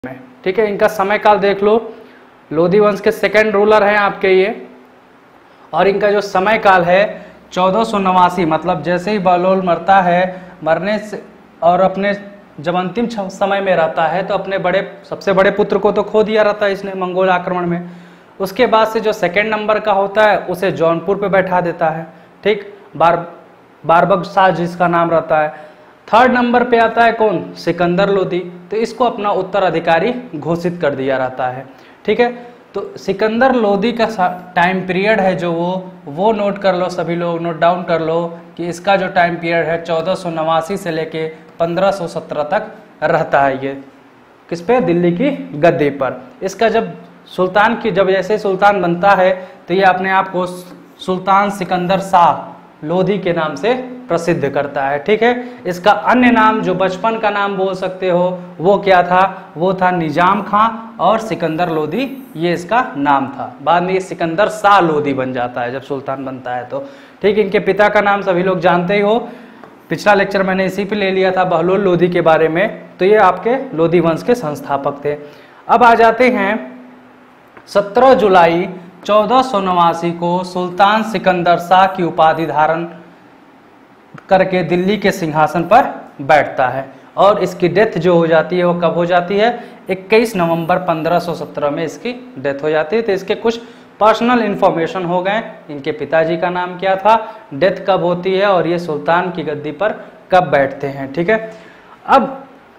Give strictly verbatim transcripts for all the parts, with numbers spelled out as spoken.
में। ठीक है, इनका समय काल देख लो। लोधी वंश के सेकेंड रूलर हैं आपके ये, और इनका जो समय काल है चौदह सौ नवासी, मतलब जैसे ही बहलोल मरता है, मरने से और अपने जब अंतिम समय में रहता है तो अपने बड़े सबसे बड़े पुत्र को तो खो दिया रहता है इसने मंगोल आक्रमण में। उसके बाद से जो सेकेंड नंबर का होता है उसे जौनपुर पे बैठा देता है। ठीक, बार बारबक शाह जिसका नाम रहता है। थर्ड नंबर पे आता है कौन? सिकंदर लोधी। तो इसको अपना उत्तराधिकारी घोषित कर दिया रहता है। ठीक है, तो सिकंदर लोधी का टाइम पीरियड है जो वो वो नोट कर लो, सभी लोग नोट डाउन कर लो कि इसका जो टाइम पीरियड है चौदह सौ नवासी से लेके पंद्रह सौ सत्रह तक रहता है। ये किस पे? दिल्ली की गद्दी पर। इसका जब सुल्तान की जब जैसे सुल्तान बनता है तो ये अपने आप को सुल्तान सिकंदर शाह लोधी के नाम से प्रसिद्ध करता है। ठीक है, इसका अन्य नाम जो बचपन का नाम बोल सकते हो वो क्या था? वो था निजाम खां, और सिकंदर लोधी ये इसका नाम था। बाद में ये सिकंदर शाह लोधी बन जाता है जब सुल्तान बनता है तो। ठीक, इनके पिता का नाम सभी लोग जानते ही हो, पिछला लेक्चर मैंने इसी पे ले लिया था बहलोल लोधी के बारे में। तो ये आपके लोधी वंश के संस्थापक थे। अब आ जाते हैं सत्रह जुलाई चौदह सौ नवासी को सुल्तान सिकंदर शाह की उपाधि धारण करके दिल्ली के सिंहासन पर बैठता है, और इसकी डेथ जो हो जाती है वो कब हो जाती है? इक्कीस नवंबर पंद्रह सौ सत्रह में इसकी डेथ हो जाती है। तो इसके कुछ पर्सनल इंफॉर्मेशन हो गए, इनके पिताजी का नाम क्या था, डेथ कब होती है, और ये सुल्तान की गद्दी पर कब बैठते हैं। ठीक है, अब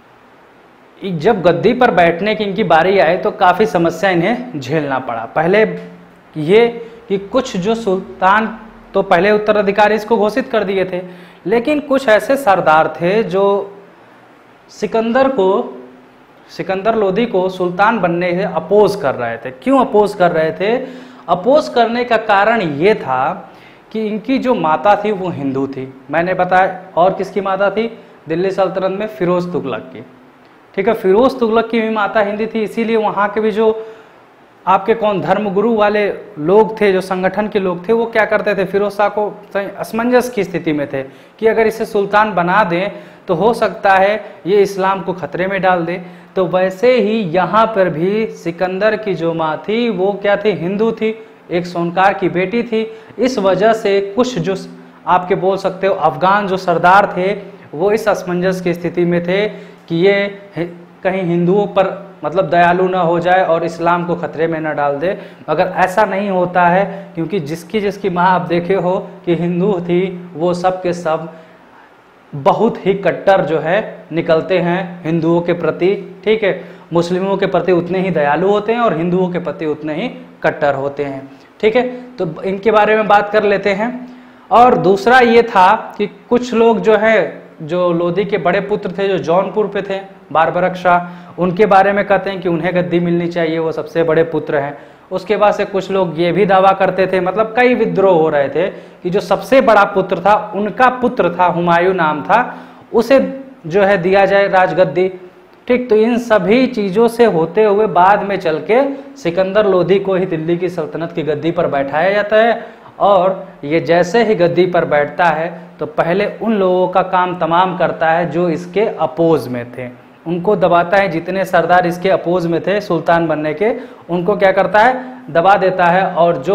जब गद्दी पर बैठने की इनकी बारी आए तो काफ़ी समस्या इन्हें झेलना पड़ा। पहले ये कि कुछ जो सुल्तान तो पहले उत्तराधिकारी इसको घोषित कर दिए थे, लेकिन कुछ ऐसे सरदार थे जो सिकंदर को सिकंदर लोधी को सुल्तान बनने से अपोज कर रहे थे। क्यों अपोज कर रहे थे? अपोज करने का कारण ये था कि इनकी जो माता थी वो हिंदू थी, मैंने बताया। और किसकी माता थी? दिल्ली सल्तनत में फिरोज तुगलक की। ठीक है, फिरोज तुगलक की भी माता हिंदी थी, इसीलिए वहाँ के भी जो आपके कौन धर्मगुरु वाले लोग थे, जो संगठन के लोग थे, वो क्या करते थे? फिरोज शाह को असमंजस की स्थिति में थे कि अगर इसे सुल्तान बना दें तो हो सकता है ये इस्लाम को खतरे में डाल दे। तो वैसे ही यहाँ पर भी सिकंदर की जो माँ थी वो क्या थी? हिंदू थी, एक सोनकार की बेटी थी। इस वजह से कुछ जो आपके बोल सकते हो अफगान जो सरदार थे वो इस असमंजस की स्थिति में थे कि ये कहीं हिंदुओं पर मतलब दयालु न हो जाए और इस्लाम को खतरे में न डाल दे। मगर ऐसा नहीं होता है, क्योंकि जिसकी जिसकी माँ आप देखे हो कि हिंदू थी वो सब के सब बहुत ही कट्टर जो है निकलते हैं हिंदुओं के प्रति। ठीक है, मुस्लिमों के प्रति उतने ही दयालु होते हैं और हिंदुओं के प्रति उतने ही कट्टर होते हैं। ठीक है, तो इनके बारे में बात कर लेते हैं। और दूसरा ये था कि कुछ लोग जो है जो लोधी के बड़े पुत्र थे जो जौनपुर पे थे, बारबरक शाह, उनके बारे में कहते हैं कि उन्हें गद्दी मिलनी चाहिए, वो सबसे बड़े पुत्र हैं। उसके बाद से कुछ लोग ये भी दावा करते थे, मतलब कई विद्रोह हो रहे थे कि जो सबसे बड़ा पुत्र था उनका पुत्र था, हुमायूं नाम था, उसे जो है दिया जाए राजगद्दी। ठीक, तो इन सभी चीज़ों से होते हुए बाद में चल के सिकंदर लोधी को ही दिल्ली की सल्तनत की गद्दी पर बैठाया जाता है। और ये जैसे ही गद्दी पर बैठता है तो पहले उन लोगों का काम तमाम करता है जो इसके अपोज में थे, उनको दबाता है। जितने सरदार इसके अपोज में थे सुल्तान बनने के, उनको क्या करता है? दबा देता है। और जो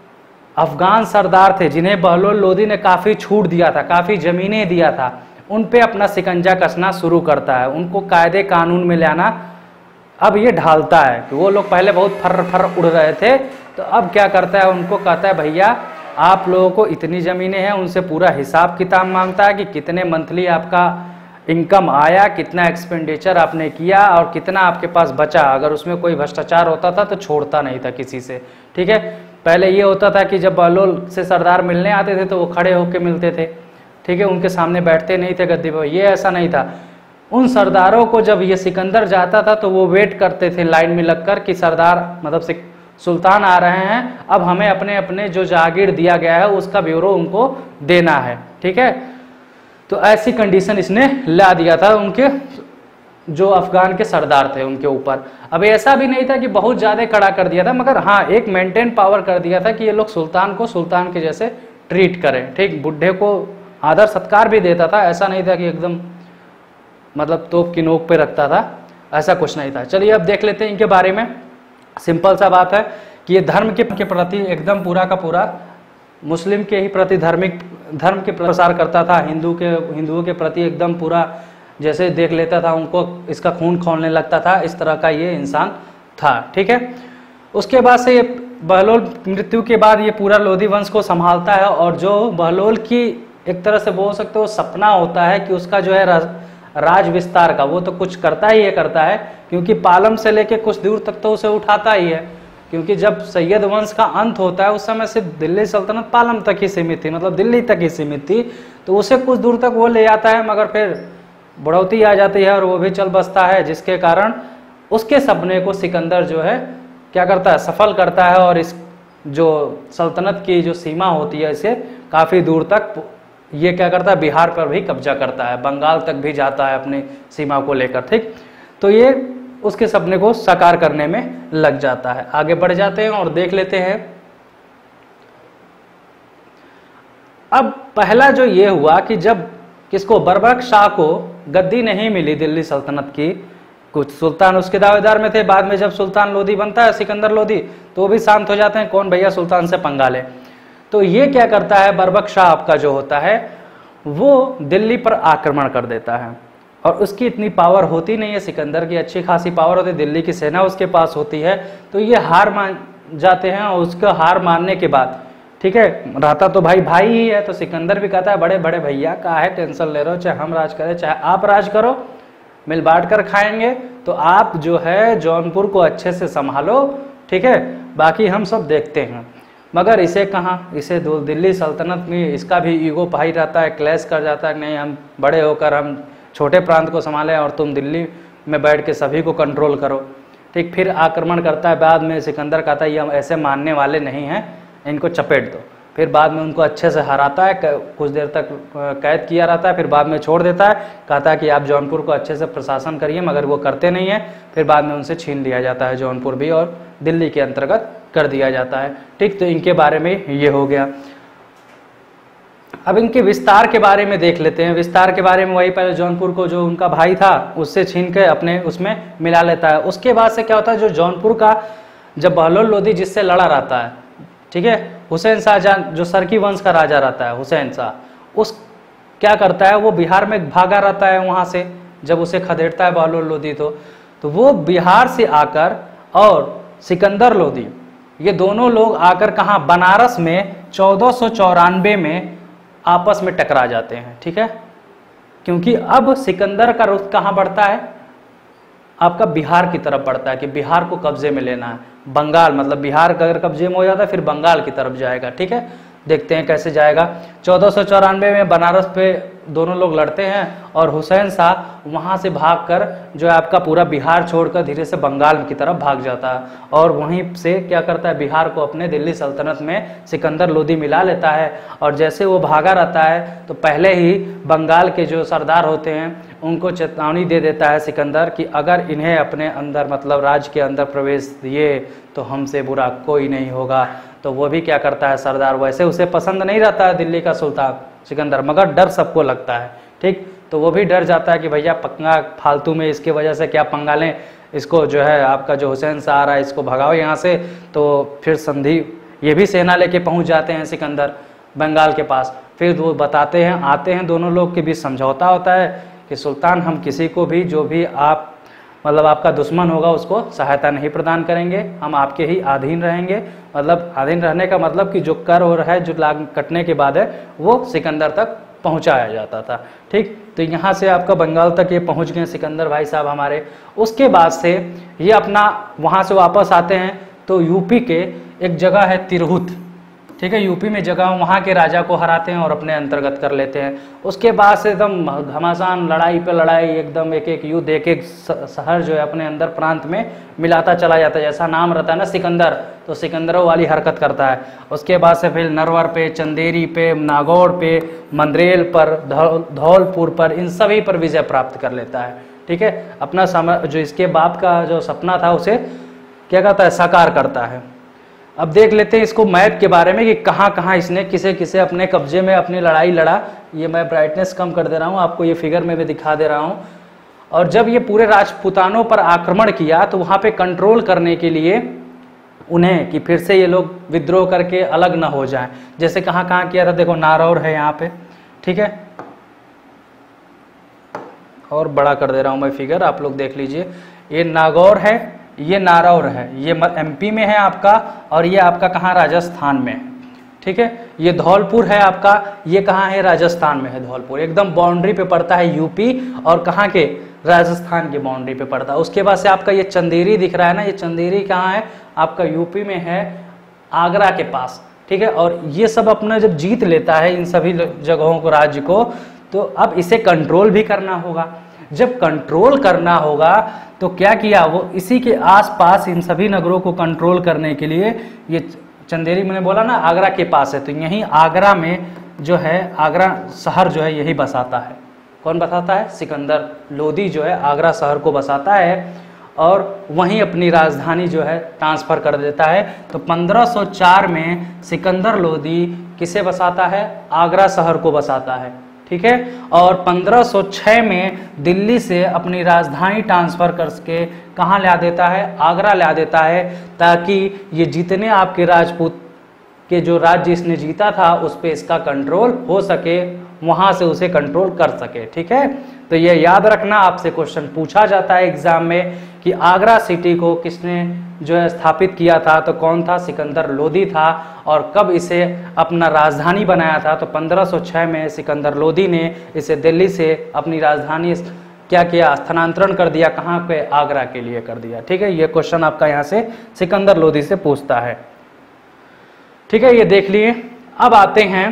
अफगान सरदार थे जिन्हें बहलोल लोधी ने काफ़ी छूट दिया था, काफ़ी ज़मीनें दिया था, उन पे अपना शिकंजा कसना शुरू करता है, उनको कायदे कानून में लाना अब ये ढालता है। कि वो लोग पहले बहुत फर्र फर्र उड़ रहे थे, तो अब क्या करता है? उनको कहता है भैया आप लोगों को इतनी ज़मीनें हैं, उनसे पूरा हिसाब किताब मांगता है कि कितने मंथली आपका इनकम आया, कितना एक्सपेंडिचर आपने किया और कितना आपके पास बचा। अगर उसमें कोई भ्रष्टाचार होता था तो छोड़ता नहीं था किसी से। ठीक है, पहले ये होता था कि जब बहलोल से सरदार मिलने आते थे तो वो खड़े होकर मिलते थे। ठीक है, उनके सामने बैठते नहीं थे गद्दी पर, ये ऐसा नहीं था। उन सरदारों को जब ये सिकंदर जाता था तो वो वेट करते थे लाइन में लगकर कि सरदार मतलब से सुल्तान आ रहे हैं, अब हमें अपने अपने जो जागीर दिया गया है उसका ब्यौरा उनको देना है। ठीक है, तो ऐसी कंडीशन इसने ला दिया था उनके जो अफगान के सरदार थे उनके ऊपर। अब ऐसा भी नहीं था कि बहुत ज़्यादा कड़ा कर दिया था, मगर हाँ एक मेंटेन पावर कर दिया था कि ये लोग सुल्तान को सुल्तान के जैसे ट्रीट करें। ठीक, बुढ़े को आदर सत्कार भी देता था, ऐसा नहीं था कि एकदम मतलब तोप की नोक पे रखता था। ऐसा कुछ नहीं था। चलिए अब देख लेते हैं इनके बारे में। सिंपल सा बात है कि ये धर्म के, के प्रति एकदम पूरा का पूरा मुस्लिम के ही प्रति धार्मिक धर्म के प्रसार करता था। हिंदू के हिंदुओं के प्रति एकदम पूरा जैसे देख लेता था उनको इसका खून खौलने लगता था, इस तरह का ये इंसान था। ठीक है, उसके बाद से ये बहलोल मृत्यु के बाद ये पूरा लोधी वंश को संभालता है। और जो बहलोल की एक तरह से बोल सकते हो सपना होता है कि उसका जो है राज, राज विस्तार का, वो तो कुछ करता ही है करता है, क्योंकि पालम से लेके कुछ दूर तक तो उसे उठाता ही है। क्योंकि जब सैयद वंश का अंत होता है उस समय सिर्फ दिल्ली सल्तनत पालम तक ही सीमित थी, मतलब दिल्ली तक ही सीमित थी, तो उसे कुछ दूर तक वो ले जाता है, मगर फिर बढ़ोतरी आ जाती है और वो भी चल बसता है, जिसके कारण उसके सपने को सिकंदर जो है क्या करता है, सफल करता है। और इस जो सल्तनत की जो सीमा होती है इसे काफ़ी दूर तक ये क्या करता है, बिहार पर भी कब्जा करता है, बंगाल तक भी जाता है अपनी सीमा को लेकर। ठीक, तो ये उसके सपने को साकार करने में लग जाता है। आगे बढ़ जाते हैं और देख लेते हैं। अब पहला जो ये हुआ कि जब किसको, बर्बक शाह को गद्दी नहीं मिली दिल्ली सल्तनत की, कुछ सुल्तान उसके दावेदार में थे, बाद में जब सुल्तान लोधी बनता है सिकंदर लोधी तो वो भी शांत हो जाते हैं, कौन भैया सुल्तान से पंगा ले। तो ये क्या करता है, बर्बक शाह आपका जो होता है वो दिल्ली पर आक्रमण कर देता है। और उसकी इतनी पावर होती नहीं है, सिकंदर की अच्छी खासी पावर होती है, दिल्ली की सेना उसके पास होती है, तो ये हार मान जाते हैं। और उसको हार मानने के बाद ठीक है, रहता तो भाई भाई ही है, तो सिकंदर भी कहता है बड़े बड़े भैया का है टेंशन ले रहे हो, चाहे हम राज करें चाहे आप राज करो, मिल बांट कर खाएंगे, तो आप जो है जौनपुर को अच्छे से संभालो, ठीक है, बाकी हम सब देखते हैं। मगर इसे कहाँ, इसे दो दिल्ली सल्तनत में इसका भी ईगो भाई रहता है, क्लैश कर जाता है, नहीं हम बड़े होकर हम छोटे प्रांत को संभालें और तुम दिल्ली में बैठ के सभी को कंट्रोल करो। ठीक, फिर आक्रमण करता है। बाद में सिकंदर कहता है ये हम ऐसे मानने वाले नहीं हैं, इनको चपेट दो। फिर बाद में उनको अच्छे से हराता है, कुछ देर तक कैद किया रहता है, फिर बाद में छोड़ देता है, कहता है कि आप जौनपुर को अच्छे से प्रशासन करिए, मगर वो करते नहीं है। फिर बाद में उनसे छीन लिया जाता है जौनपुर भी और दिल्ली के अंतर्गत कर दिया जाता है। ठीक, तो इनके बारे में ये हो गया। अब इनके विस्तार के बारे में देख लेते हैं। विस्तार के बारे में वही, पहले जौनपुर को जो उनका भाई था उससे छीन के अपने उसमें मिला लेता है। उसके बाद से क्या होता है, जो जौनपुर का जब बहलोल लोधी जिससे लड़ा रहता है, ठीक है, हुसैन शाह जो सरकी वंश का राजा रहता है हुसैन शाह, उस क्या करता है वो बिहार में भागा रहता है। वहाँ से जब उसे खदेड़ता है बहलोल लोधी तो तो वो बिहार से आकर और सिकंदर लोधी ये दोनों लोग आकर कहाँ, बनारस में चौदह सौ चौरानवे में आपस में टकरा जाते हैं। ठीक है, क्योंकि अब सिकंदर का रुख कहाँ बढ़ता है, आपका बिहार की तरफ बढ़ता है कि बिहार को कब्जे में लेना है, बंगाल मतलब बिहार का अगर कब्जे में हो जाता है फिर बंगाल की तरफ जाएगा। ठीक है, देखते हैं कैसे जाएगा। चौदह सौ चौरानवे में बनारस पे दोनों लोग लड़ते हैं और हुसैन शाह वहाँ से भागकर जो है आपका पूरा बिहार छोड़कर धीरे से बंगाल की तरफ भाग जाता है और वहीं से क्या करता है, बिहार को अपने दिल्ली सल्तनत में सिकंदर लोधी मिला लेता है। और जैसे वो भागा रहता है तो पहले ही बंगाल के जो सरदार होते हैं उनको चेतावनी दे देता है सिकंदर कि अगर इन्हें अपने अंदर मतलब राज्य के अंदर प्रवेश दिए तो हमसे बुरा कोई नहीं होगा। तो वो भी क्या करता है सरदार, वैसे उसे पसंद नहीं रहता है दिल्ली का सुल्तान सिकंदर, मगर डर सबको लगता है। ठीक, तो वो भी डर जाता है कि भैया पंगा फालतू में इसके वजह से क्या पंगा लें, इसको जो है आपका जो हुसैन शाह आ रहा है इसको भगाओ यहाँ से। तो फिर संधि ये भी सेना लेके पहुँच जाते हैं सिकंदर बंगाल के पास। फिर वो बताते हैं, आते हैं, दोनों लोग के बीच समझौता होता है कि सुल्तान हम किसी को भी जो भी आप मतलब आपका दुश्मन होगा उसको सहायता नहीं प्रदान करेंगे, हम आपके ही अधीन रहेंगे। मतलब अधीन रहने का मतलब कि जो कर और है जो लाग कटने के बाद है वो सिकंदर तक पहुंचाया जाता था। ठीक, तो यहाँ से आपका बंगाल तक ये पहुंच गए सिकंदर भाई साहब हमारे। उसके बाद से ये अपना वहाँ से वापस आते हैं तो यूपी के एक जगह है तिरहुत, ठीक है, यूपी में जगह, वहाँ के राजा को हराते हैं और अपने अंतर्गत कर लेते हैं। उसके बाद से एकदम घमासान लड़ाई पे लड़ाई, एकदम एक एक युद्ध, एक एक शहर जो है अपने अंदर प्रांत में मिलाता चला जाता है। जैसा नाम रहता है ना सिकंदर, तो सिकंदरों वाली हरकत करता है। उसके बाद से फिर नरवर पे, चंदेरी पे, नागौर पे, मंदरेल पर, धौलपुर पर, इन सभी पर विजय प्राप्त कर लेता है। ठीक है, अपना समय जो इसके बाप का जो सपना था उसे क्या कहता है, साकार करता है। अब देख लेते हैं इसको मैप के बारे में कि कहाँ कहाँ इसने किसे किसे अपने कब्जे में अपनी लड़ाई लड़ा। ये मैं ब्राइटनेस कम कर दे रहा हूँ, आपको ये फिगर में भी दिखा दे रहा हूँ। और जब ये पूरे राजपूतानों पर आक्रमण किया तो वहां पे कंट्रोल करने के लिए उन्हें कि फिर से ये लोग विद्रोह करके अलग ना हो जाएं, जैसे कहाँ कहाँ किया था, देखो नारौर है यहाँ पे, ठीक है, और बड़ा कर दे रहा हूँ मैं फिगर, आप लोग देख लीजिए, ये नागौर है, ये नारौर है, ये एमपी में है आपका, और ये आपका कहाँ राजस्थान में है, ठीक है। ये धौलपुर है आपका, ये कहाँ है राजस्थान में है धौलपुर, एकदम बाउंड्री पे पड़ता है यूपी और कहाँ के राजस्थान की बाउंड्री पे पड़ता है। उसके बाद से आपका ये चंदेरी दिख रहा है ना, ये चंदेरी कहाँ है आपका यूपी में है, आगरा के पास, ठीक है। और ये सब अपना जब जीत लेता है इन सभी जगहों को, राज्य को, तो अब इसे कंट्रोल भी करना होगा। जब कंट्रोल करना होगा तो क्या किया वो, इसी के आसपास इन सभी नगरों को कंट्रोल करने के लिए, ये चंदेरी मैंने बोला ना आगरा के पास है, तो यहीं आगरा में जो है आगरा शहर जो है यही बसाता है। कौन बसाता है? सिकंदर लोदी जो है आगरा शहर को बसाता है और वहीं अपनी राजधानी जो है ट्रांसफ़र कर देता है। तो पंद्रह सौ चार में सिकंदर लोदी किसे बसाता है? आगरा शहर को बसाता है, ठीक है। और पंद्रह सौ छह में दिल्ली से अपनी राजधानी ट्रांसफ़र करके कहाँ ला देता है? आगरा ला देता है, ताकि ये जितने आपके राजपूत के जो राज्य इसने जीता था उस पर इसका कंट्रोल हो सके, वहाँ से उसे कंट्रोल कर सके, ठीक है। तो ये याद रखना, आपसे क्वेश्चन पूछा जाता है एग्जाम में कि आगरा सिटी को किसने जो है स्थापित किया था, तो कौन था? सिकंदर लोदी था। और कब इसे अपना राजधानी बनाया था? तो पंद्रह सौ छह में सिकंदर लोदी ने इसे दिल्ली से अपनी राजधानी क्या किया? स्थानांतरण कर दिया। कहाँ पे? आगरा के लिए कर दिया, ठीक है। ये क्वेश्चन आपका यहाँ से सिकंदर लोदी से पूछता है, ठीक है। ये देख लिए। अब आते हैं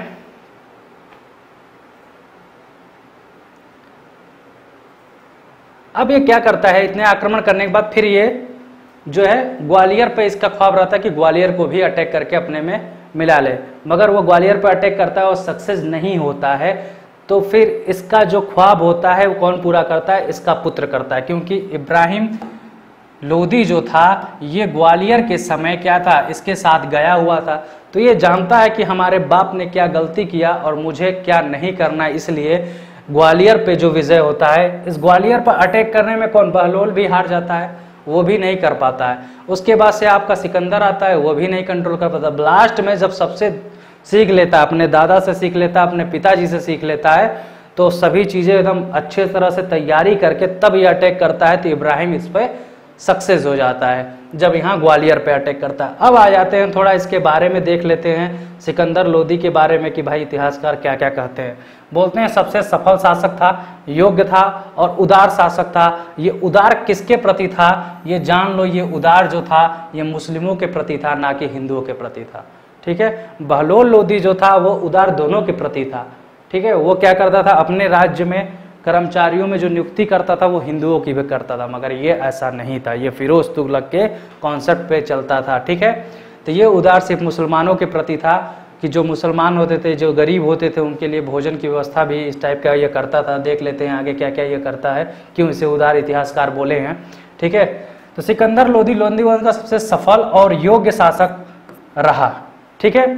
अब ये क्या करता है, इतने आक्रमण करने के बाद फिर ये जो है ग्वालियर पे इसका ख्वाब रहता है कि ग्वालियर को भी अटैक करके अपने में मिला ले, मगर वो ग्वालियर पे अटैक करता है और सक्सेस नहीं होता है। तो फिर इसका जो ख्वाब होता है वो कौन पूरा करता है? इसका पुत्र करता है, क्योंकि इब्राहिम लोदी जो था ये ग्वालियर के समय क्या था? इसके साथ गया हुआ था। तो ये जानता है कि हमारे बाप ने क्या गलती किया और मुझे क्या नहीं करना, इसलिए ग्वालियर पे जो विजय होता है, इस ग्वालियर पर अटैक करने में कौन? बहलोल भी हार जाता है, वो भी नहीं कर पाता है। उसके बाद से आपका सिकंदर आता है, वो भी नहीं कंट्रोल कर पाता। लास्ट में जब सबसे सीख लेता है, अपने दादा से सीख लेता है, अपने पिताजी से सीख लेता है, तो सभी चीज़ें एकदम अच्छे तरह से तैयारी करके तब ये अटैक करता है, तो इब्राहिम इस पर सक्सेस हो जाता है जब यहाँ ग्वालियर पे अटैक करता है। अब आ जाते हैं थोड़ा इसके बारे में देख लेते हैं, सिकंदर लोदी के बारे में कि भाई इतिहासकार क्या क्या कहते हैं। बोलते हैं सबसे सफल शासक था, योग्य था और उदार शासक था। ये उदार किसके प्रति था? ये जान लो, ये उदार जो था ये मुस्लिमों के प्रति था, ना कि हिंदुओं के प्रति था, ठीक है। बहलोल लोदी जो था वो उदार दोनों के प्रति था, ठीक है। वो क्या करता था? अपने राज्य में कर्मचारियों में जो नियुक्ति करता था वो हिंदुओं की भी करता था, मगर ये ऐसा नहीं था, ये फिरोज तुगलक के कॉन्सेप्ट पे चलता था, ठीक है। तो ये उदार सिर्फ मुसलमानों के प्रति था कि जो मुसलमान होते थे, जो गरीब होते थे, उनके लिए भोजन की व्यवस्था भी इस टाइप का ये करता था। देख लेते हैं आगे क्या क्या ये करता है, क्यों इसे उदार इतिहासकार बोले हैं, ठीक है। तो सिकंदर लोदी लोदी वंश का सबसे सफल और योग्य शासक रहा, ठीक है।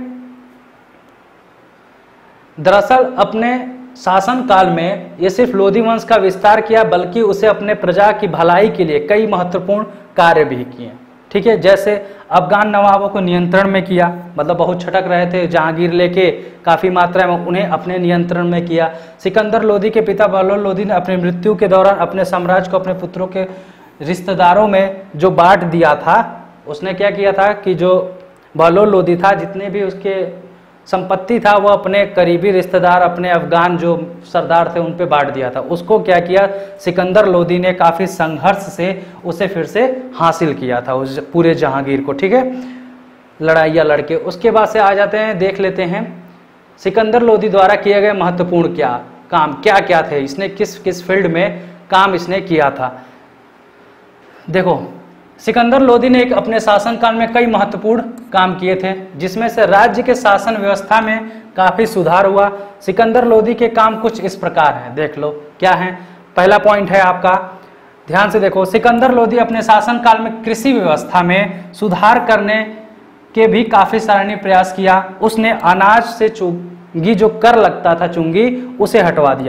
दरअसल अपने शासन काल में ये सिर्फ लोदी वंश का विस्तार किया, बल्कि उसे अपने प्रजा की भलाई के लिए कई महत्वपूर्ण कार्य भी किए, ठीक है। जैसे अफगान नवाबों को नियंत्रण में किया, मतलब बहुत छटक रहे थे जहांगीर लेके, काफ़ी मात्रा में उन्हें अपने नियंत्रण में किया। सिकंदर लोदी के पिता बहलोल लोदी ने अपनी मृत्यु के दौरान अपने साम्राज्य को अपने पुत्रों के रिश्तेदारों में जो बांट दिया था, उसने क्या किया था कि जो बहलोल लोदी था, जितने भी उसके संपत्ति था वो अपने करीबी रिश्तेदार, अपने अफगान जो सरदार थे उन पे बांट दिया था। उसको क्या किया? सिकंदर लोदी ने काफ़ी संघर्ष से उसे फिर से हासिल किया था, उस पूरे जहांगीर को, ठीक है, लड़ाइयाँ लड़के। उसके बाद से आ जाते हैं, देख लेते हैं सिकंदर लोदी द्वारा किए गए महत्वपूर्ण क्या काम क्या क्या थे, इसने किस किस फील्ड में काम इसने किया था। देखो, सिकंदर लोदी ने एक अपने शासनकाल में कई महत्वपूर्ण काम किए थे, जिसमें से राज्य के शासन व्यवस्था में काफ़ी सुधार हुआ। सिकंदर लोदी के काम कुछ इस प्रकार हैं, देख लो क्या है। पहला पॉइंट है आपका, ध्यान से देखो, सिकंदर लोदी अपने शासनकाल में कृषि व्यवस्था में सुधार करने के भी काफ़ी सराहनीय प्रयास किया। उसने अनाज से चुंगी जो कर लगता था, चुंगी, उसे हटवा दिया।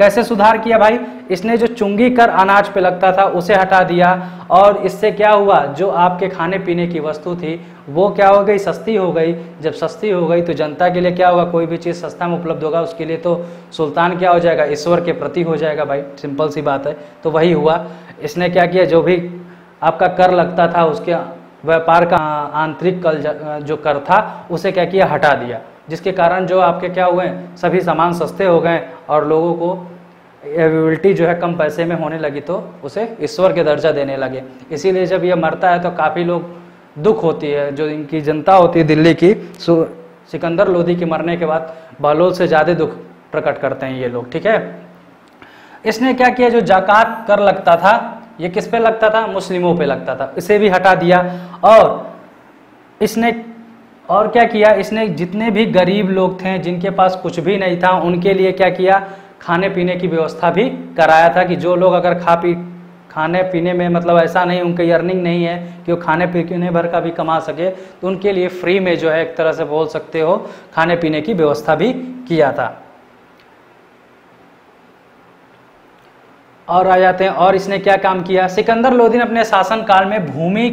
कैसे सुधार किया भाई? इसने जो चुंगी कर अनाज पे लगता था उसे हटा दिया, और इससे क्या हुआ, जो आपके खाने पीने की वस्तु थी वो क्या हो गई, सस्ती हो गई। जब सस्ती हो गई तो जनता के लिए क्या होगा, कोई भी चीज़ सस्ता में उपलब्ध होगा उसके लिए तो सुल्तान क्या हो जाएगा, ईश्वर के प्रति हो जाएगा भाई, सिंपल सी बात है। तो वही हुआ, इसने क्या किया, जो भी आपका कर लगता था उसके व्यापार का आंतरिक कल जो कर था उसे क्या किया, हटा दिया, जिसके कारण जो आपके क्या हुए, सभी सामान सस्ते हो गए और लोगों को अवेलेबिलिटी जो है कम पैसे में होने लगी, तो उसे ईश्वर के दर्जा देने लगे। इसीलिए जब ये मरता है तो काफ़ी लोग दुख होती है, जो इनकी जनता होती है दिल्ली की, सिकंदर लोदी के मरने के बाद बहलोल से ज़्यादा दुख प्रकट करते हैं ये लोग, ठीक है। इसने क्या किया, जो जाकात कर लगता था ये किस पे लगता था, मुस्लिमों पे लगता था, इसे भी हटा दिया। और इसने और क्या किया, इसने जितने भी गरीब लोग थे जिनके पास कुछ भी नहीं था उनके लिए क्या किया, खाने पीने की व्यवस्था भी कराया था, कि जो लोग अगर खा पी खाने पीने में मतलब ऐसा नहीं, उनकी अर्निंग नहीं है कि वो खाने पीने भर का भी कमा सके, तो उनके लिए फ्री में जो है एक तरह से बोल सकते हो खाने पीने की व्यवस्था भी किया था। और आ जाते हैं, और इसने क्या काम किया, सिकंदर लोदी ने अपने शासन काल में भूमि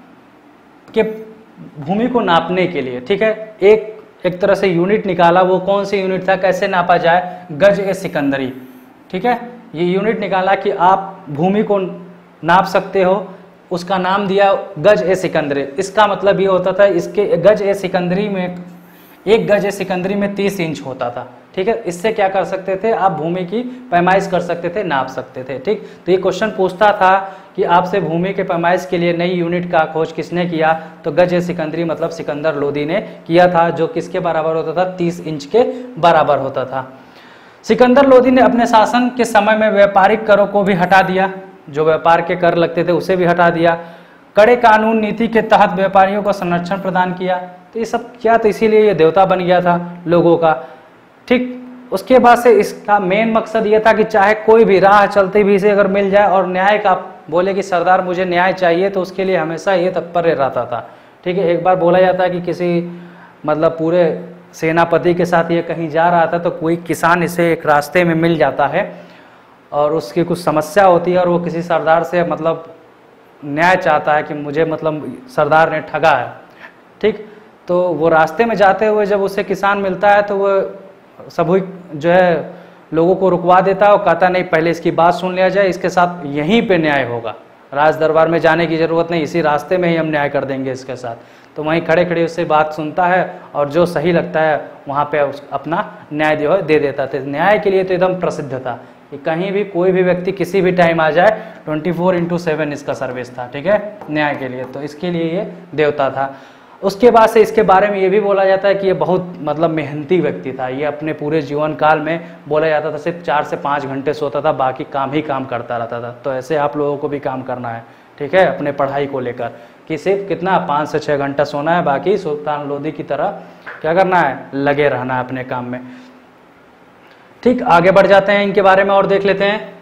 के भूमि को नापने के लिए, ठीक है, एक एक तरह से यूनिट निकाला। वो कौन सी यूनिट था, कैसे नापा जाए, गज ए सिकंदरी, ठीक है। ये यूनिट निकाला कि आप भूमि को नाप सकते हो, उसका नाम दिया गज ए सिकंदरी। इसका मतलब ये होता था, इसके गज ए सिकंदरी में एक गज ए सिकंदरी में तीस इंच होता था, ठीक है। इससे क्या कर सकते थे, आप भूमि की पैमाइश कर सकते थे, नाप सकते थे, ठीक। तो ये क्वेश्चन पूछता था कि आपसे भूमि के पैमाइश के लिए नई यूनिट का खोज किसने किया, तो गज ए सिकंदरी मतलब सिकंदर लोदी ने किया था, जो किसके बराबर होता था, तीस इंच के बराबर होता था। सिकंदर लोदी ने अपने शासन के समय में व्यापारिक करों को भी हटा दिया, जो व्यापार के कर लगते थे उसे भी हटा दिया। कड़े कानून नीति के तहत व्यापारियों को संरक्षण प्रदान किया। तो ये सब क्या, तो इसीलिए ये देवता बन गया था लोगों का, ठीक। उसके बाद से इसका मेन मकसद ये था कि चाहे कोई भी राह चलते भी इसे अगर मिल जाए और न्याय का बोले कि सरदार मुझे न्याय चाहिए, तो उसके लिए हमेशा ये तत्पर रहता था, ठीक है। एक बार बोला जाता है कि किसी मतलब पूरे सेनापति के साथ ये कहीं जा रहा था, तो कोई किसान इसे एक रास्ते में मिल जाता है और उसकी कुछ समस्या होती है और वो किसी सरदार से मतलब न्याय चाहता है कि मुझे मतलब सरदार ने ठगा है, ठीक। तो वो रास्ते में जाते हुए जब उसे किसान मिलता है तो वो सभी जो है लोगों को रुकवा देता है और कहता नहीं पहले इसकी बात सुन लिया जाए, इसके साथ यहीं पे न्याय होगा, राज दरबार में जाने की ज़रूरत नहीं, इसी रास्ते में ही हम न्याय कर देंगे इसके साथ। तो वहीं खड़े खड़े उससे बात सुनता है और जो सही लगता है वहाँ पे उस अपना न्याय दे, दे देता था। न्याय के लिए तो एकदम प्रसिद्ध था कि कहीं भी कोई भी व्यक्ति किसी भी टाइम आ जाए, ट्वेंटी फोर इंटू सेवन इसका सर्विस था, ठीक है, न्याय के लिए। तो इसके लिए ये देवता था। उसके बाद से इसके बारे में ये भी बोला जाता है कि ये बहुत मतलब मेहनती व्यक्ति था। ये अपने पूरे जीवन काल में बोला जाता था सिर्फ चार से पाँच घंटे सोता था, बाकी काम ही काम करता रहता था। तो ऐसे आप लोगों को भी काम करना है, ठीक है, अपने पढ़ाई को लेकर कि सिर्फ कितना पाँच से छः घंटा सोना है, बाकी सुल्तान लोदी की तरह क्या करना है, लगे रहना है अपने काम में, ठीक। आगे बढ़ जाते हैं, इनके बारे में और देख लेते हैं।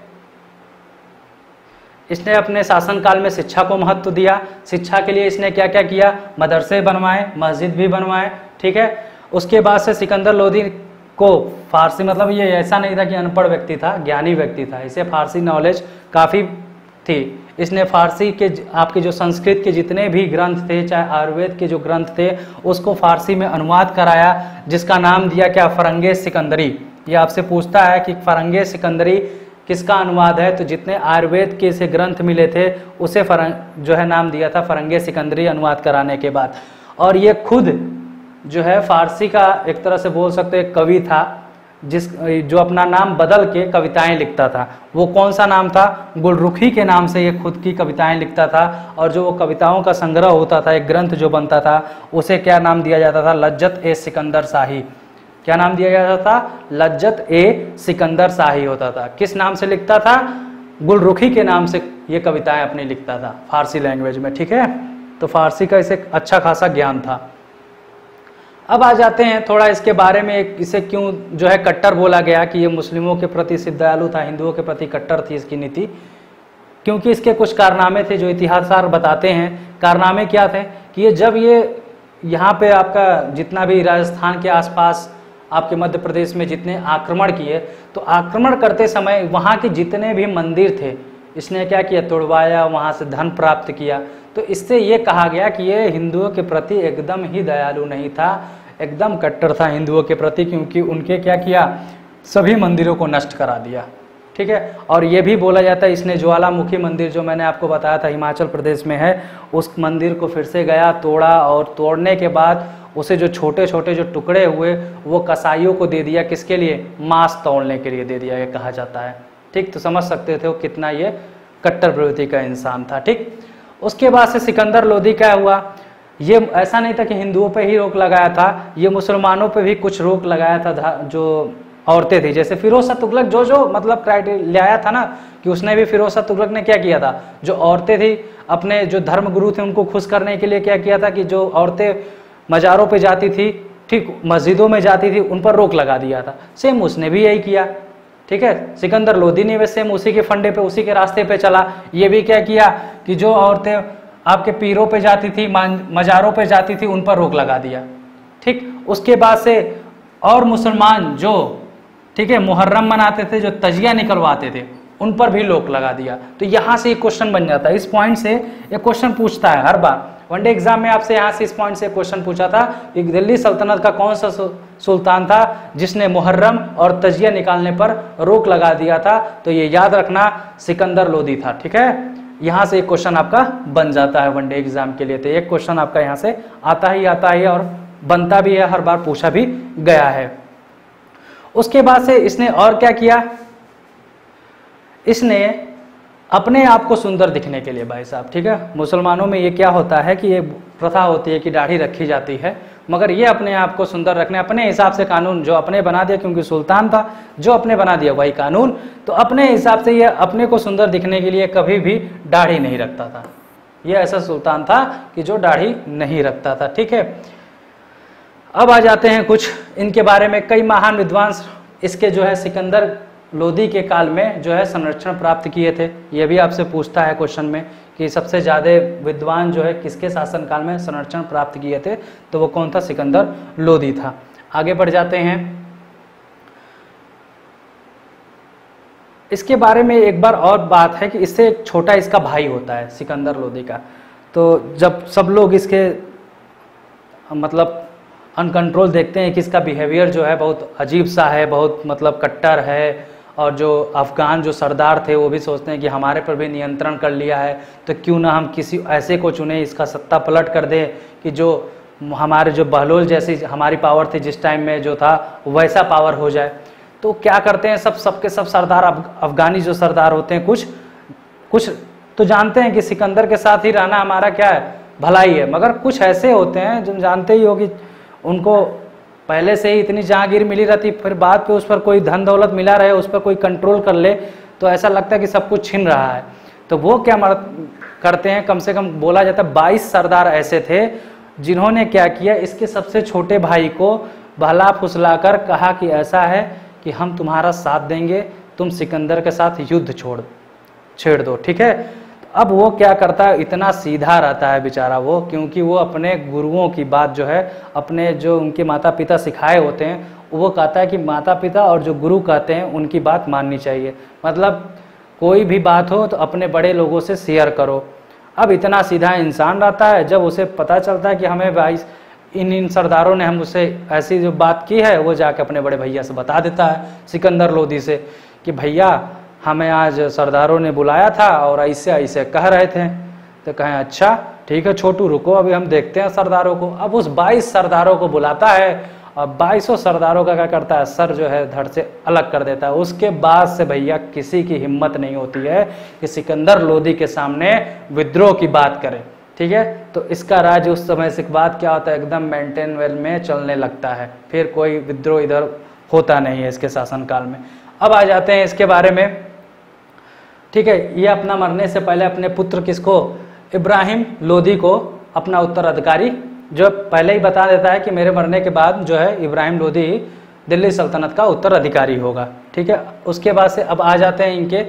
इसने अपने शासनकाल में शिक्षा को महत्व दिया। शिक्षा के लिए इसने क्या क्या किया, मदरसे बनवाए, मस्जिद भी बनवाए, ठीक है। उसके बाद से सिकंदर लोदी को फारसी, मतलब ये ऐसा नहीं था कि अनपढ़ व्यक्ति था, ज्ञानी व्यक्ति था, इसे फारसी नॉलेज काफ़ी थी। इसने फारसी के आपके जो संस्कृत के जितने भी ग्रंथ थे, चाहे आयुर्वेद के जो ग्रंथ थे, उसको फारसी में अनुवाद कराया, जिसका नाम दिया क्या, फरंगे सिकंदरी। ये आपसे पूछता है कि फरंगे सिकंदरी किसका अनुवाद है, तो जितने आयुर्वेद के से ग्रंथ मिले थे उसे फरंग जो है नाम दिया था फरंगे सिकंदरी अनुवाद कराने के बाद। और ये खुद जो है फारसी का एक तरह से बोल सकते एक कवि था, जिस जो अपना नाम बदल के कविताएं लिखता था। वो कौन सा नाम था, गुलरुखी के नाम से ये खुद की कविताएं लिखता था। और जो वो कविताओं का संग्रह होता था, एक ग्रंथ जो बनता था, उसे क्या नाम दिया जाता था, लज्जत ए सिकंदर शाही। क्या नाम दिया जाता था, लज्जत ए सिकंदर शाही होता था। किस नाम से लिखता था, गुलरुखी के नाम से ये कविताएं अपनी लिखता था फारसी लैंग्वेज में, ठीक है। तो फारसी का इसे अच्छा खासा ज्ञान था। अब आ जाते हैं थोड़ा इसके बारे में, इसे क्यों जो है कट्टर बोला गया, कि ये मुस्लिमों के प्रति सिर्फ दयालु था, हिंदुओं के प्रति कट्टर थी इसकी नीति। क्योंकि इसके कुछ कारनामे थे जो इतिहासकार बताते हैं। कारनामे क्या थे कि ये जब ये यहाँ पे आपका जितना भी राजस्थान के आसपास आपके मध्य प्रदेश में जितने आक्रमण किए, तो आक्रमण करते समय वहाँ के जितने भी मंदिर थे इसने क्या किया, तोड़वाया, वहाँ से धन प्राप्त किया। तो इससे ये कहा गया कि ये हिंदुओं के प्रति एकदम ही दयालु नहीं था, एकदम कट्टर था हिंदुओं के प्रति, क्योंकि उनके क्या किया, सभी मंदिरों को नष्ट करा दिया। ठीक है। और ये भी बोला जाता है इसने ज्वालामुखी मंदिर जो मैंने आपको बताया था हिमाचल प्रदेश में है, उस मंदिर को फिर से गया, तोड़ा, और तोड़ने के बाद उसे जो छोटे छोटे जो टुकड़े हुए वो कसाईयों को दे दिया, किसके लिए, मांस तोड़ने के लिए दे दिया, ये कहा जाता है। ठीक, तो समझ सकते थे वो कितना ये कट्टर प्रवृत्ति का इंसान था। ठीक, उसके बाद से सिकंदर लोदी क्या हुआ, ये ऐसा नहीं था कि हिंदुओं पे ही रोक लगाया था, ये मुसलमानों पे भी कुछ रोक लगाया था। जो औरतें थी, जैसे फिरोज शाह तुगलक जो जो मतलब क्राइटेरिया ले आया था ना, कि उसने भी, फिरोज शाह तुगलक ने क्या किया था, जो औरतें थी अपने जो धर्म गुरु थे उनको खुश करने के लिए क्या किया था कि जो औरतें मज़ारों पे जाती थी, ठीक, मस्जिदों में जाती थी, उन पर रोक लगा दिया था। सेम उसने भी यही किया। ठीक है, सिकंदर लोदी ने भी सेम उसी के फंडे पे, उसी के रास्ते पे चला। ये भी क्या किया कि जो औरतें आपके पीरों पे जाती थी, मज़ारों पे जाती थी, उन पर रोक लगा दिया। ठीक, उसके बाद से और मुसलमान जो, ठीक है, मुहर्रम मनाते थे, जो तजिया निकलवाते थे, उन पर भी रोक लगा दिया। तो यहाँ से एक क्वेश्चन बन जाता है, इस पॉइंट से एक क्वेश्चन पूछता है हर बार। वनडे एग्जाम में आपसे यहाँ से इस पॉइंट से क्वेश्चन पूछा था कि दिल्ली सल्तनत का कौन सा सुल्तान था जिसने मुहर्रम और तजिया निकालने पर रोक लगा दिया था। तो ये याद रखना, सिकंदर लोदी था। ठीक है, यहाँ से एक क्वेश्चन आपका बन जाता है वनडे एग्जाम के लिए। तो एक क्वेश्चन आपका यहाँ से आता ही आता है और बनता भी है, हर बार पूछा भी गया है। उसके बाद से इसने और क्या किया, इसने अपने आप को सुंदर दिखने के लिए, भाई साहब, ठीक है, मुसलमानों में ये क्या होता है कि ये प्रथा होती है कि दाढ़ी रखी जाती है, मगर ये अपने आप को सुंदर रखने अपने हिसाब से कानून जो अपने बना दिया, क्योंकि सुल्तान था, जो अपने बना दिया वही कानून। तो अपने हिसाब से ये अपने को सुंदर दिखने के लिए कभी भी दाढ़ी नहीं रखता था। ये ऐसा सुल्तान था कि जो दाढ़ी नहीं रखता था। ठीक है, अब आ जाते हैं कुछ इनके बारे में। कई महान विद्वान इसके जो है सिकंदर लोदी के काल में जो है संरक्षण प्राप्त किए थे। ये भी आपसे पूछता है क्वेश्चन में कि सबसे ज़्यादा विद्वान जो है किसके शासनकाल में संरक्षण प्राप्त किए थे, तो वो कौन था, सिकंदर लोदी था। आगे बढ़ जाते हैं। इसके बारे में एक बार और बात है कि इससे एक छोटा इसका भाई होता है सिकंदर लोदी का। तो जब सब लोग इसके मतलब अनकंट्रोल देखते हैं कि इसका बिहेवियर जो है बहुत अजीब सा है, बहुत मतलब कट्टर है, और जो अफगान जो सरदार थे वो भी सोचते हैं कि हमारे पर भी नियंत्रण कर लिया है, तो क्यों ना हम किसी ऐसे को चुने, इसका सत्ता पलट कर दे कि जो हमारे जो बहलोल जैसी हमारी पावर थी जिस टाइम में जो था वैसा पावर हो जाए। तो क्या करते हैं सब सबके सब सरदार, अफगानी जो सरदार होते हैं, कुछ कुछ तो जानते हैं कि सिकंदर के साथ ही रहना हमारा क्या है, भलाई है, मगर कुछ ऐसे होते हैं जो जानते ही हो कि उनको पहले से ही इतनी जहांगीर मिली रहती, फिर बाद पे उस पर कोई धन दौलत मिला रहे, उस पर कोई कंट्रोल कर ले, तो ऐसा लगता है कि सब कुछ छिन रहा है। तो वो क्या करते हैं, कम से कम बोला जाता है बाईस सरदार ऐसे थे जिन्होंने क्या किया, इसके सबसे छोटे भाई को बहला फुसलाकर कहा कि ऐसा है कि हम तुम्हारा साथ देंगे, तुम सिकंदर के साथ युद्ध छोड़ छेड़ दो। ठीक है, अब वो क्या करता है, इतना सीधा रहता है बेचारा वो, क्योंकि वो अपने गुरुओं की बात जो है, अपने जो उनके माता पिता सिखाए होते हैं, वो कहता है कि माता पिता और जो गुरु कहते हैं उनकी बात माननी चाहिए। मतलब कोई भी बात हो तो अपने बड़े लोगों से शेयर करो। अब इतना सीधा इंसान रहता है, जब उसे पता चलता है कि हमें भाई इन इन सरदारों ने हम उससे ऐसी जो बात की है, वो जाके अपने बड़े भैया से बता देता है सिकंदर लोदी से कि भैया हमें आज सरदारों ने बुलाया था और ऐसे ऐसे कह रहे थे। तो कहें अच्छा ठीक है छोटू, रुको अभी हम देखते हैं सरदारों को। अब उस बाईस सरदारों को बुलाता है और बाईसों सरदारों का क्या करता है, सर जो है धड़ से अलग कर देता है। उसके बाद से भैया किसी की हिम्मत नहीं होती है कि सिकंदर लोदी के सामने विद्रोह की बात करे। ठीक है, तो इसका राज्य उस समय से बाद क्या होता है, एकदम मेंटेन वेल में चलने लगता है, फिर कोई विद्रोह इधर होता नहीं है इसके शासनकाल में। अब आ जाते हैं इसके बारे में। ठीक है, ये अपना मरने से पहले अपने पुत्र किसको, इब्राहिम लोदी को अपना उत्तराधिकारी, जो पहले ही बता देता है कि मेरे मरने के बाद जो है इब्राहिम लोदी दिल्ली सल्तनत का उत्तराधिकारी होगा। ठीक है, उसके बाद से अब आ जाते हैं इनके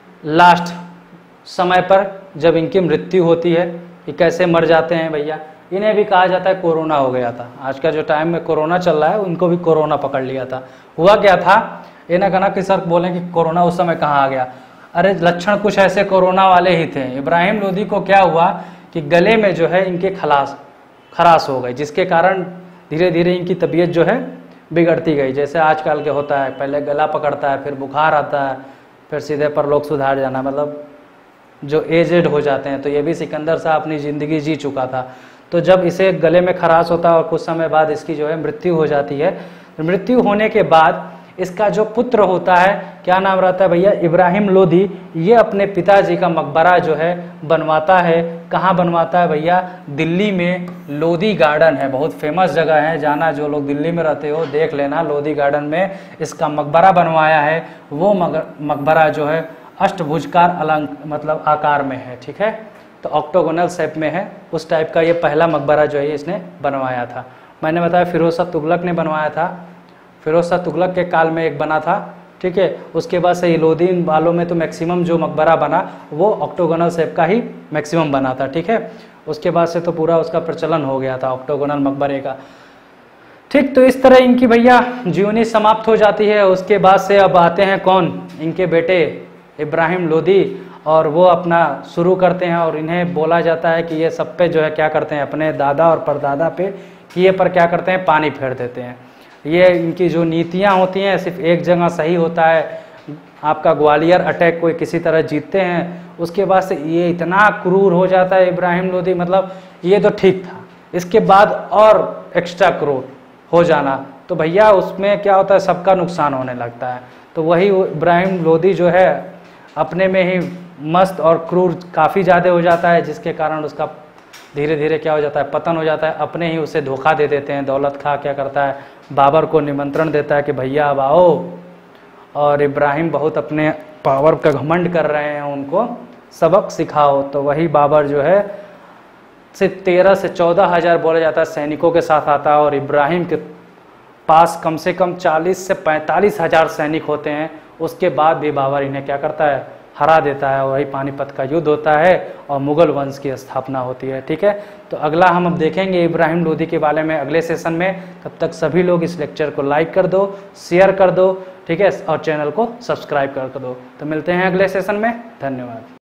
लास्ट समय पर, जब इनकी मृत्यु होती है कि कैसे मर जाते हैं भैया। इन्हें भी कहा जाता है कोरोना हो गया था। आज का जो टाइम में कोरोना चल रहा है उनको भी कोरोना पकड़ लिया था। हुआ क्या था, ये ना कहना कि सर बोलें कि कोरोना उस समय कहाँ आ गया, अरे लक्षण कुछ ऐसे कोरोना वाले ही थे। इब्राहिम लोदी को क्या हुआ कि गले में जो है इनके खलास खराश हो गई, जिसके कारण धीरे धीरे इनकी तबीयत जो है बिगड़ती गई। जैसे आजकल के होता है, पहले गला पकड़ता है, फिर बुखार आता है, फिर सीधे पर लोग सुधार जाना, मतलब जो एजेड हो जाते हैं। तो ये भी सिकंदर साहब अपनी ज़िंदगी जी चुका था। तो जब इसे गले में खराश होता है और कुछ समय बाद इसकी जो है मृत्यु हो जाती है, तो मृत्यु होने के बाद इसका जो पुत्र होता है, क्या नाम रहता है भैया, इब्राहिम लोदी, ये अपने पिताजी का मकबरा जो है बनवाता है। कहाँ बनवाता है भैया, दिल्ली में लोदी गार्डन है, बहुत फेमस जगह है, जाना जो लोग दिल्ली में रहते हो देख लेना, लोदी गार्डन में इसका मकबरा बनवाया है। वो मकबरा जो है अष्टभुजकार अलंक मतलब आकार में है, ठीक है, तो ऑक्टोगोनल शेप में है। उस टाइप का ये पहला मकबरा जो है इसने बनवाया था। मैंने बताया फिरोज शाह तुगलक ने बनवाया था, फिरोज शाह तुगलक के काल में एक बना था, ठीक है। उसके बाद से लोदी वालों में तो मैक्सिमम जो मकबरा बना वो ऑक्टोगोनल शेप का ही मैक्सिमम बना था, ठीक है। उसके बाद से तो पूरा उसका प्रचलन हो गया था ऑक्टोगोनल मकबरे का, ठीक। तो इस तरह इनकी भैया जीवनी समाप्त हो जाती है। उसके बाद से अब आते हैं कौन, इनके बेटे इब्राहिम लोदी, और वो अपना शुरू करते हैं। और इन्हें बोला जाता है कि ये सब पे जो है क्या करते हैं, अपने दादा और परदादा पे किए पर क्या करते हैं, पानी फेर देते हैं। ये इनकी जो नीतियाँ होती हैं सिर्फ एक जगह सही होता है, आपका ग्वालियर अटैक कोई किसी तरह जीतते हैं, उसके बाद से ये इतना क्रूर हो जाता है इब्राहिम लोदी, मतलब ये तो ठीक था, इसके बाद और एक्स्ट्रा क्रूर हो जाना, तो भैया उसमें क्या होता है, सबका नुकसान होने लगता है। तो वही इब्राहिम लोदी जो है अपने में ही मस्त और क्रूर काफ़ी ज़्यादा हो जाता है, जिसके कारण उसका धीरे धीरे क्या हो जाता है, पतन हो जाता है। अपने ही उसे धोखा दे देते हैं। दौलत खां क्या करता है, बाबर को निमंत्रण देता है कि भैया अब आओ, और इब्राहिम बहुत अपने पावर का घमंड कर रहे हैं, उनको सबक सिखाओ। तो वही बाबर जो है सिर्फ तेरह से चौदह हज़ार बोला जाता है सैनिकों के साथ आता है, और इब्राहिम के पास कम से कम चालीस से पैंतालीस हज़ार सैनिक होते हैं। उसके बाद भी बाबर इन्हें क्या करता है, हरा देता है। वही पानीपत का युद्ध होता है और मुगल वंश की स्थापना होती है, ठीक है। तो अगला हम अब देखेंगे इब्राहिम लोदी के बारे में अगले सेशन में। तब तक सभी लोग इस लेक्चर को लाइक कर दो, शेयर कर दो, ठीक है, और चैनल को सब्सक्राइब कर दो। तो मिलते हैं अगले सेशन में, धन्यवाद।